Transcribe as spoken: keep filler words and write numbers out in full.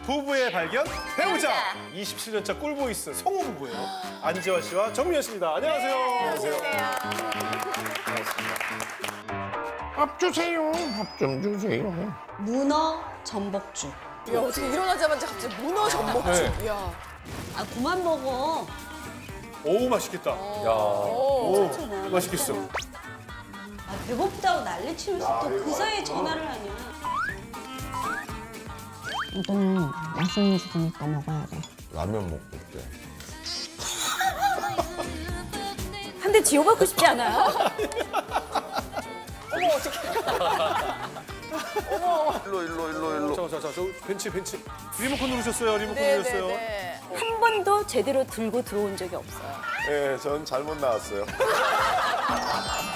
부부의 발견 배우자. 이십칠 년차 꿀보이스 성우 부부예요. 안지화 씨와 정미연 씨입니다. 안녕하세요. 안녕하세요. 밥 주세요. 밥 좀 주세요. 문어 전복죽. 야, 어떻게 일어나자마자 갑자기 문어 전복죽. 네. 야. 아 그만 먹어. 오 맛있겠다. 오. 오 맛있겠어. 아 배고프다고 난리치면서 또 그 사이에 전화를 하냐. 이거는 맛있는 죽으니까 먹어야 돼. 라면 먹고 올게. 한 대 지워받고 싶지 않아요? 어머, 어떡해. 일로 일로 일로 일로. 자자자 저 벤치 벤치. 리모컨 누르셨어요. 리모컨 네, 누르셨어요. 네, 네. 한 번도 제대로 들고 들어온 적이 없어요. 예, 전 잘못 나왔어요.